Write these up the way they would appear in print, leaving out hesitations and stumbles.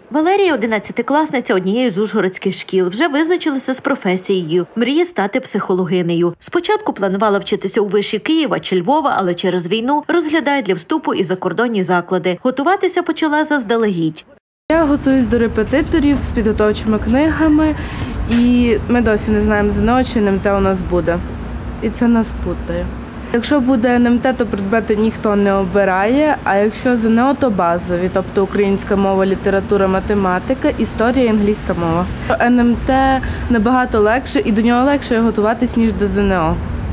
Валерія – 11-класниця однієї з ужгородських шкіл. Вже визначилася з професією. Мріє стати психологинею. Спочатку планувала вчитися у виші Києва чи Львова, але через війну розглядає для вступу і закордонні заклади. Готуватися почала заздалегідь. Я готуюсь до репетиторів з підготовчими книгами, і ми досі не знаємо, ЗНО чи НМТ у нас буде. І це нас путає. Якщо буде НМТ, то предмети ніхто не обирає, а якщо ЗНО, то базові, тобто українська мова, література, математика, історія і англійська мова. НМТ набагато легше і до нього легше готуватись, ніж до ЗНО.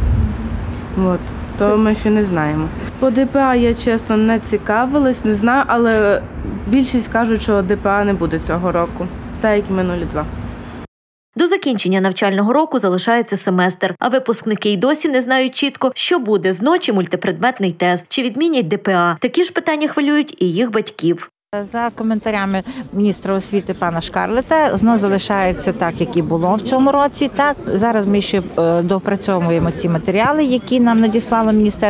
То ми ще не знаємо. По ДПА я, чесно, не цікавилась, не знаю, але більшість кажуть, що ДПА не буде цього року, так як і минулі два. До закінчення навчального року залишається семестр, а випускники й досі не знають чітко, що буде ЗНО чи мультипредметний тест, чи відмінять ДПА. Такі ж питання хвилюють і їх батьків. За коментарями міністра освіти пана Шкарлета, ЗНО залишається так, як і було в цьому році. Так, зараз ми ще доопрацьовуємо ці матеріали, які нам надіслало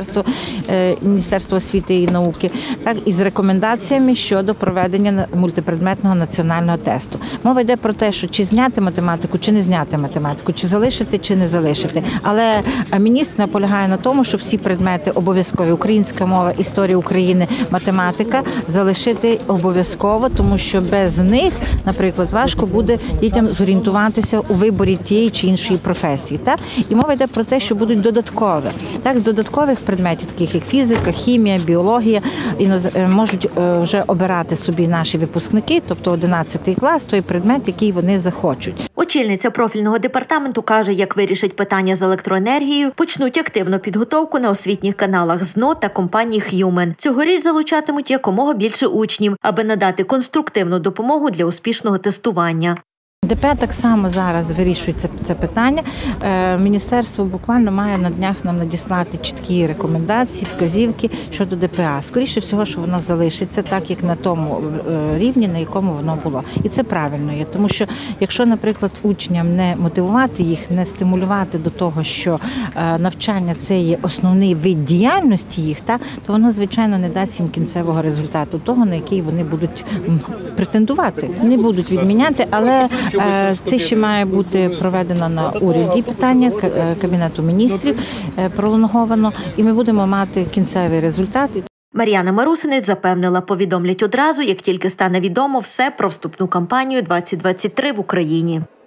Міністерство освіти і науки, так, із рекомендаціями щодо проведення мультипредметного національного тесту. Мова йде про те, що чи зняти математику, чи не зняти математику, чи залишити, чи не залишити. Але міністр наполягає на тому, що всі предмети обов'язкові – українська мова, історія України, математика – залишити обов'язково, тому що без них, наприклад, важко буде дітям зорієнтуватися у виборі тієї чи іншої професії. Так? І мова йде про те, що будуть додаткові. Так, з додаткових предметів, таких як фізика, хімія, біологія, можуть вже обирати собі наші випускники, тобто 11 клас, той предмет, який вони захочуть. Очільниця профільного департаменту каже, як вирішать питання з електроенергією, почнуть активну підготовку на освітніх каналах ЗНО та компанії Human. Цьогоріч залучатимуть якомога більше учнів, аби надати конструктивну допомогу для успішного тестування. ДП так само зараз вирішується це питання. Міністерство буквально має на днях нам надіслати чіткі рекомендації, вказівки щодо ДПА. Скоріше всього, що воно залишиться так, як на тому рівні, на якому воно було. І це правильно є, тому що якщо, наприклад, учням не мотивувати їх, не стимулювати до того, що навчання – це є основний вид діяльності їх, то воно, звичайно, не дасть їм кінцевого результату, того, на який вони будуть претендувати. Не будуть відміняти, але це ще має бути проведено на уряді питання Кабінету міністрів пролонговано, і ми будемо мати кінцевий результат. Мар'яна Марусинець запевнила, повідомлять одразу, як тільки стане відомо все про вступну кампанію 2023 в Україні.